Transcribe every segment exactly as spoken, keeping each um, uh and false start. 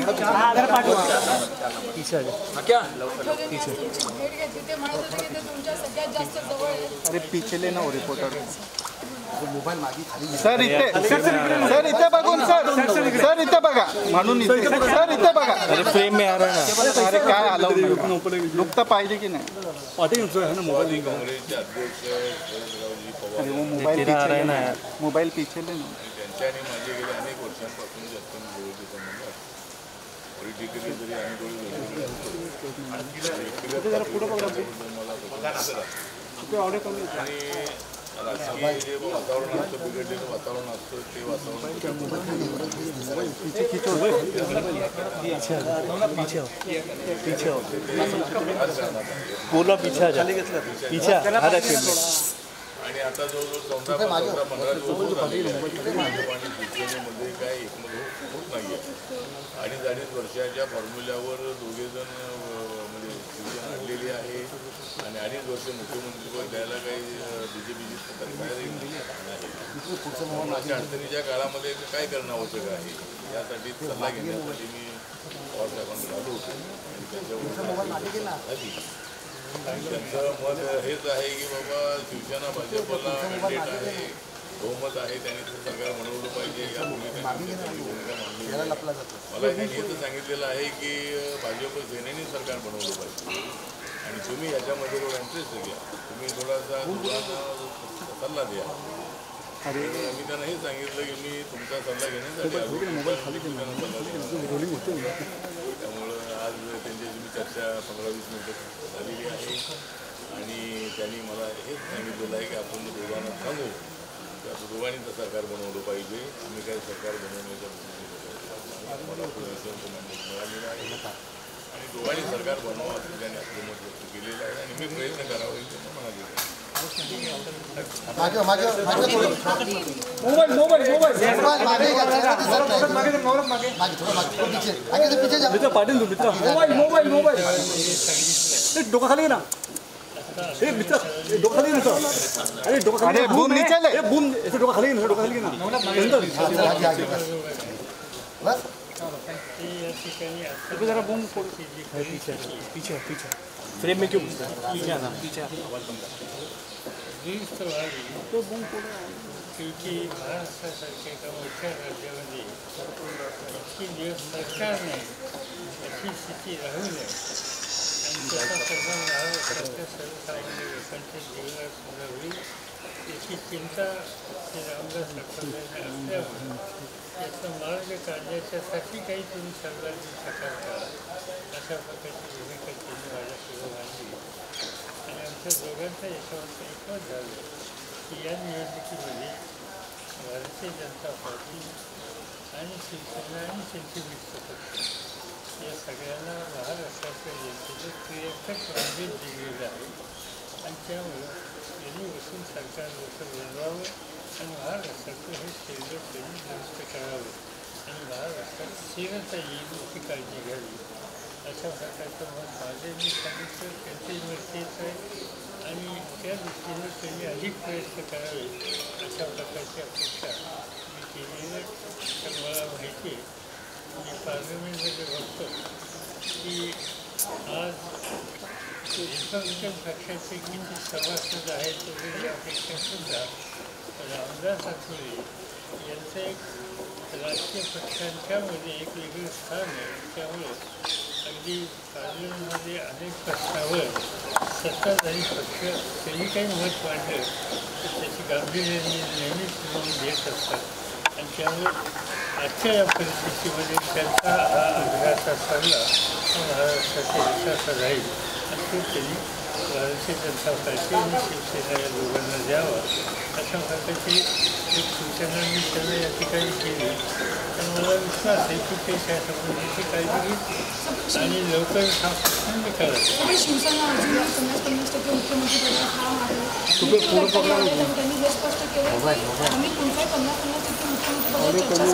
अरे पिछले ना हो रिपोर्टर मोबाईल मागे खाली सर इथे सर इथे बघून सर सर इथे बघा म्हणून सर इथे बघा अरे फ्रेम में आ रहा है ना अरे काय आला लुक तर पाहिजे की नाही अरे वो मोबाईल पीछे है ना मोबाईल पीछे ले ना त्यांच्याने माझे गेले अनेक वर्षांपासून जास्त जवळचे संबंध आहेत पॉलिटिकली जरी आम्ही आणि राजकीय जे वातावरण असतं बिघडलेलं वातावरण असतं ते वातावरण आणि आता जवळजवळ चौदा पंधरा पंधरा दिवस भाजप आणि शिवसेनेमध्ये काय एकमत होत नाही आहे अडीच अडीच वर्षाच्या फॉर्म्युल्यावर दोघेजण म्हणजे शिवसेना आणलेली आहे आणि अडीच वर्ष मुख्यमंत्रीपद द्यायला काही बी जे पीची अशा अडचणीच्या काळामध्ये काय करणं आवश्यक आहे यासाठी सल्ला घेण्यासाठी मी पवार साहेबांकडे आलो होतो आणि त्यांच्यावर त्यांचं मत हेच आहे की बाबा शिवसेना भाजपला मॅन्डेट आहे बहुमत आहे त्यांनी ते सरकार बनवलं पाहिजे या भूमिका भूमिका मांडली मला त्यांनी हेच सांगितलेलं आहे की भाजप सेनेने सरकार बनवलं पाहिजे आणि तुम्ही याच्यामध्ये थोडा इंटरेस्ट घ्या तुम्ही थोडासा सल्ला द्या अरे मी त्यांना हे सांगितलं की मी तुमचा सल्ला घेण्यासाठी त्यामुळं आज त्यांच्याशी मी चर्चा पंधरा वीस मिनिटं झालेली आहे आणि त्यांनी मला हेच सांगितलेलं आहे की आपण दोघांना सांगू की आता दोघांनी तर सरकार बनवलं पाहिजे आम्ही काही सरकार बनवण्याच्या मला मिळालेला आहे आणि दोघांनी सरकार बनवा असं त्यांनी आपलं मत व्यक्त केलेलं आहे आणि मी प्रयत्न करावा हे त्यांना म्हणाले डोका खाली ना ए मित्र डोका खाली ना अरे डोका खाली अरे बूम नीचे ले बूम ऐसे डोका खाली ना डोका खाली ना बस जरा बूम पीछे पीछे पीछे फ्रेम में क्यों पीछे आना पीछे तो बूम क्योंकि महाराष्ट्र सारख्या मोठ्या राज्यामध्ये इतकी दिवस सरकारने अशी स्थिती राहू नये आणि त्याचा परिणाम महाराष्ट्राच्या सर्वसामान्य लोकांच्या जीवनात सुद्धा होईल याची चिंता श्री रामदास आठवलेने असल्यामुळे याचा मार्ग काढण्याच्यासाठी काही तुम्ही सल्ला देऊ शकाल का अशा प्रकारची भूमिका त्यांनी माझ्यासमोर मांडली आणि आमच्या दोघांचा याच्यावरचं एकमत झालं की या निवडणुकीमध्ये भारतीय जनता पार्टी आणि शिवसेना आणि सेंटिमेंटचं पक्ष या सगळ्यांना महाराष्ट्राच्या जनतेचं क्रियाकट मॅन्डेट दिलेलं आहे आणि त्यामुळं यांनी बसून सरकार जसं बनवावं आणि महाराष्ट्राचं हे केंद्र त्यांनी दुरुस्त करावं आणि महाराष्ट्रात स्थिरता येईल याची काळजी घ्यावी अशा प्रकारचं मत माझे मी सांगितलं त्यांचंही मत तेच आहे आणि त्या दृष्टीने त्यांनी अधिक प्रयत्न करावे अशा प्रकारची अपेक्षा मी केलेली तर मला माहिती आहे मी पार्लमेंटमध्ये बघतो की आज रिपब्लिकन पक्षाचे किती सभासद आहेत वगैरे यापेक्षासुद्धा रामदास आठवले यांचं एक राजकीय पक्षांच्यामध्ये एक वेगळं स्थान आहे त्यामुळे अगदी पार्लमेंटमध्ये अनेक प्रश्नावर सत्ताधारी पक्ष त्यांनी काही मत मांडलं तर त्याची गांभीर्याने नेहमीच नोंद घेत असतात आणि त्यामुळे आजच्या या परिस्थितीमध्ये त्यांचा हा आग्रहाचा सल्ला महाराष्ट्राच्या विकासात राहील आणि तो त्यांनी भारतीय जनता पार्टी आणि शिवसेना या दोघांना द्यावा अशा प्रकारची एक सूचना मी त्यांना या ठिकाणी केली तर मला विश्वास आहे की ते त्या संबंधीची काळजी घेईल आणि लवकर हा प्रश्न निकाला शिवसेना अजूनही पन्नास पन्नास टक्के मुख्यमंत्रीपदाचा ठाम आहे त्यांनी हे स्पष्ट केलं आम्ही कोणत्याही पन्नास पन्नास टक्के मुख्यमंत्रीपदाची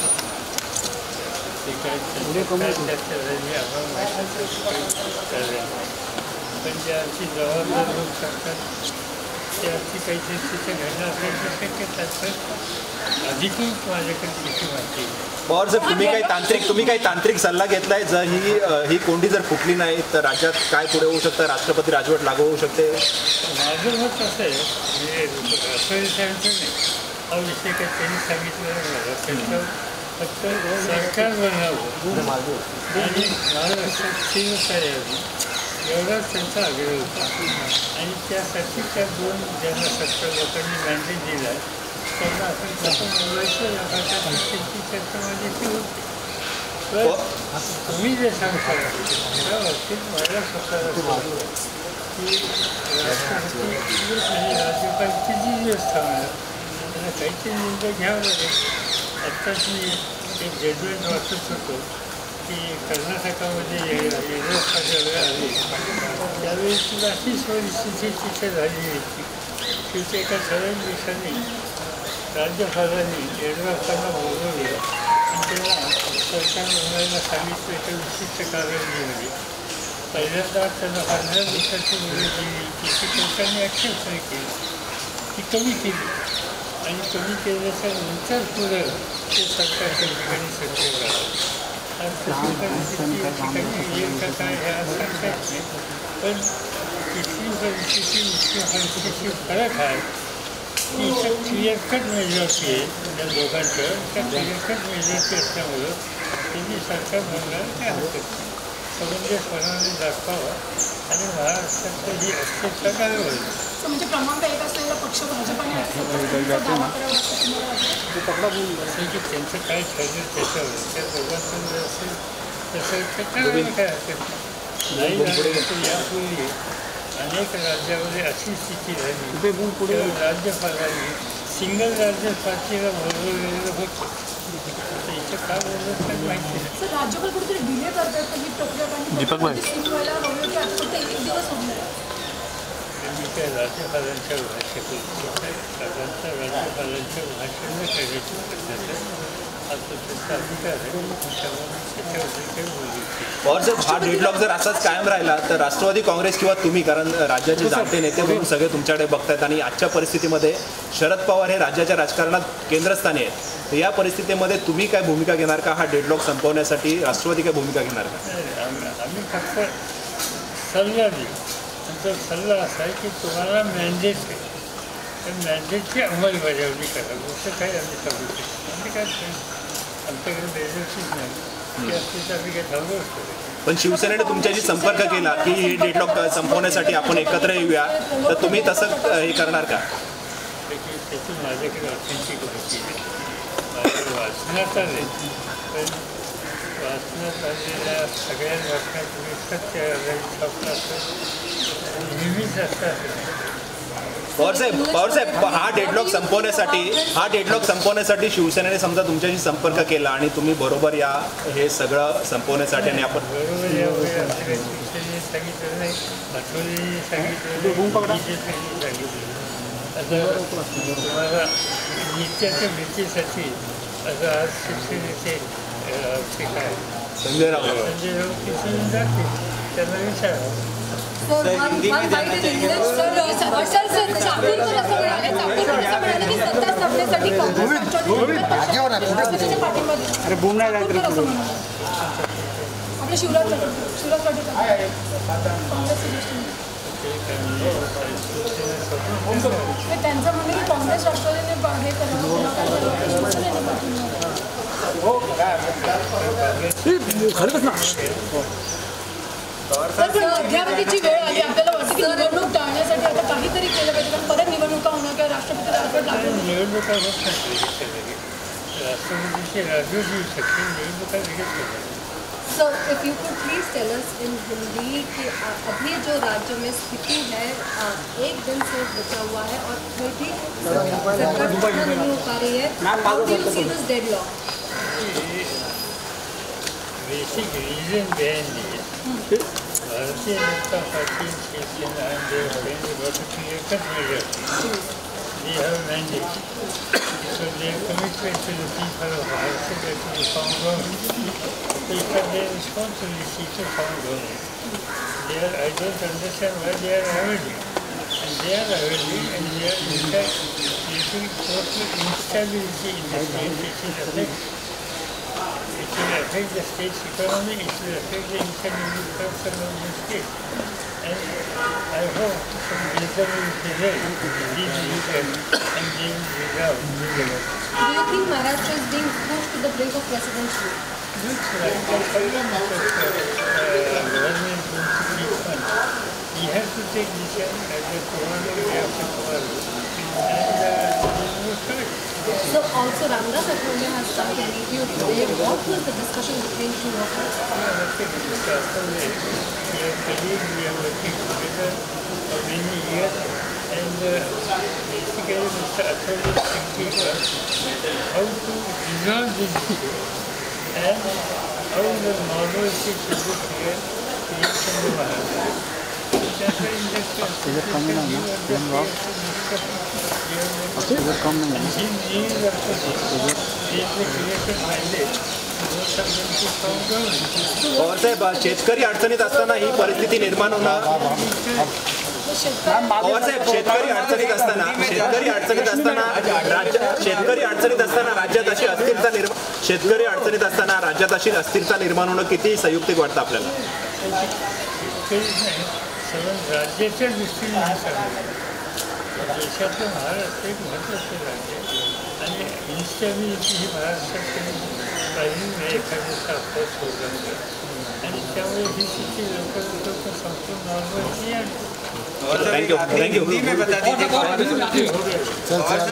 चर्चा झाली आम्हाला माहिती पण जे आमची जबाबदार लोक सांगतात अशी काहीतरी तिथे घडलं असायची शक्यता तर अधिकृत माझ्याकडे तिची माहिती पवार साहेब, तुम्ही काही तांत्रिक तुम्ही काही तांत्रिक सल्ला घेतलाय? जर ही ही कोंडी जर फुटली नाही तर राज्यात काय पुढे होऊ शकतं? राष्ट्रपती राजवट लागू होऊ शकते? माझं मत असं आहे म्हणजे असं विचारायचं नाही, हा विषय काही त्यांनी सांगितलेला नाही. त्यांचं फक्त सरकार बनावं आणि महाराष्ट्रात स्थिरता यावी एवढाच त्यांचा आग्रह होता. आणि त्यासाठी त्या दोन ज्यांना सत्तर लोकांनी मॅन्डेट दिला त्यांना आपण कसं बोलायचं लोकांच्या दृष्टीची चर्चा माझ्याशी होती. तर तुम्ही जे सांगता त्या बाबतीत मला स्वतःला की राष्ट्रपती आणि राज्यपालची जी व्यवस्था होणार त्यांना काहीतरी निर्णय घ्यावा लागेल. आत्ताच मी एक जजमेंट वाचत होतो की कर्नाटकामध्ये येडवप्पा ज्यावेळी आले त्यावेळी तुला अशीच परिस्थिती तिथे झाली होती की ते एका सरळ दिवसांनी राज्यपालांनी येडवप्पांना बोलवलं आणि त्याला सरकार बनवायला सांगितलं एका विशिष्ट कालावधीमध्ये. पहिल्यांदा त्यांना पंधरा दिवसाची मुदत दिली की ती सरकारने ॲक्सेप्ट केली, ती कमी केली आणि कमी केल्याच्या नंतर पुढं ते सरकारच्या ठिकाणी सत्तेवर राहतं. आणि तशी परिस्थिती या ठिकाणी येईल का काय हे आज सांगता येत नाही. पण इथली परिस्थिती इथली परिस्थिती फरक आहे की इथं क्लिअर कट मेजॉरिटी आहे त्या दोघांचं. त्या क्लिअर कट मेजॉरिटी असल्यामुळं त्यांनी सरकार बनवायला काय हरकत नाही. समंजसपणाने दाखवावं आणि महाराष्ट्राचं ही अस्तित्व काय होईल. म्हणजे क्रमांक एक असलेला पक्ष भाजपाने असं की त्यांचं काय ठरलं त्याच्यावर त्या दोघांचं जर असेल तसं ते करायला काय हरकत नाही. नाही झालं तर यापूर्वी अनेक राज्यामध्ये अशी स्थिती झाली राज्यपालांनी सिंगल राज्यपातीला बोलवलेलं होतं. इथं काय बोललं काही माहिती नाही. सर राज्यपाल कुठेतरी डिले करतात ही प्रक्रिया सीट व्हायला हवी होती, आता फक्त एक एक दिवस होणार आहे. मी काय राज्यपालांच्या भाषेत साधारणतः राज्यपालांच्या भाषेनं करायची पद्धत आता त्याचा अधिकार आहे त्याच्याबद्दल काही बोलू. पवार साहेब, हा डेडलॉक जर असाच कायम राहिला तर राष्ट्रवादी काँग्रेस किंवा तुम्ही, कारण राज्याचे जाणते नेते म्हणून सगळे तुमच्याकडे बघतायत आणि आजच्या परिस्थितीमध्ये शरद पवार हे राज्याच्या राजकारणात केंद्रस्थानी आहेत, तर या परिस्थितीमध्ये तुम्ही काय भूमिका घेणार का? हा डेडलॉक संपवण्यासाठी राष्ट्रवादी काय भूमिका घेणार का? आम्ही फक्त सल्ला देऊ. आमचा सल्ला असा आहे की तुम्हाला मॅन्डेट आहे तर मॅन्डेटची अंमलबजावणी करा. दुसरं काही आम्ही करू शकतो. आम्ही काय आमच्याकडे मेजॉरिटीच नाही की असली तर आम्ही काय थांबू असतो. पण शिवसेनेने तुमच्याशी संपर्क केला की हे डेडलॉक संपवण्यासाठी आपण एकत्र येऊया, तर तुम्ही तसं हे करणार का? त्याची त्याची माझ्याकडे ऑथेंटिक माहिती नाही. माझ्या वाचनात आले पण वाचनात आलेल्या सगळ्या बातम्या तुम्ही सत्य छापला नेहमीच असतात. पवार साहेब पवार साहेब हा डेडलॉक संपवण्यासाठी हा डेडलॉक संपवण्यासाठी शिवसेनेने समजा तुमच्याशी संपर्क केला आणि तुम्ही बरोबर या हे सगळं संपवण्यासाठी आणि आपण बरोबर यावेळी आपल्या शिवसेनेने सांगितलं नाही, आठवलेने सांगितलं नाही, सांगितलं. आता तुम्हाला नित्याच्या भीतीसाठी असं आज शिवसेनेचे ते काय संजय राऊत संजय राऊत तिथून जाते त्यांना विचारा. अरे बोल नाही आपल्या शिवराज शिवराज पाटील त्यांचं म्हणणं की काँग्रेस राष्ट्रवादीने हे अध्यावधीची वेळ आली. आपल्याला वाटतं की निवडणूक टाळण्यासाठी आता काहीतरी केलं पाहिजे, कारण परत निवडणुका होणार किंवा राष्ट्रपती राजवट लागणार. निवडणुका होत नाही. राष्ट्रपतीची राजवट येऊ शकते, निवडणुका लगेच होतात. So, if you could please tell us in Hindi कि अभी जो राज्य में स्थिति है एक दिन से बचा हुआ है और फिर भी सरकार पूर्ण नहीं हो पा रही है. How do you see this deadlock? Basic reason behind it. Bharatiya Janata Party Shivsena and they got a clear-cut majority. They have mandate. So their commitment to the people of Maharashtra that to be found government. They have their responsibility to found government. They are, I don't understand why they are avoiding. And they are early and they are in fact creating total instability in the state, which will affect, it will affect the state's economy, it will affect the economic function of the state. And I hope some wisdom will prevail in these leaders and they will resolve. Do you think Maharashtra is being pushed to the brink of presidential? Looks like the problem of the uh, government going to keep funds. He has to take decision as a tomorrow, day after tomorrow. And uh, there is no choice. So also Ramdas Athawale has come to meet you today. What was the discussion between two of us? We are working with Mister Athawale. We are colleagues, we are working together for many years. And uh, basically Mister Athawale is thinking of how to resolve this issue and how the normalcy should be here creation of Maharashtra. That's why in this case, is it coming on now? Is it coming on? He is of course, he is the creative minded. Both of them to found government. पवारसाहेब, शेतकरी अडचणीत असताना ही परिस्थिती निर्माण होणं पवारसाहेब, शेतकरी अडचणीत असताना शेतकरी अडचणीत असताना राज्य शेतकरी अडचणीत असताना राज्यात अशी अस्थिरता निर्माण शेतकरी अडचणीत असताना राज्यात अशी अस्थिरता निर्माण होणं किती संयुक्तिक वाटतं आपल्याला? राज्याच्या दृष्टीने हे सांगितलं देशातलं महाराष्ट्र एक महत्त्वाचं राज्य आणि इन्स्टॅबिलिटी ही महाराष्ट्रात काही नाही एखाद्याचा अपवाद होत आणि त्यामुळे ही स्थिती लवकर लवकर संपूर्ण नॉर्मलची आणते. Thank you thank you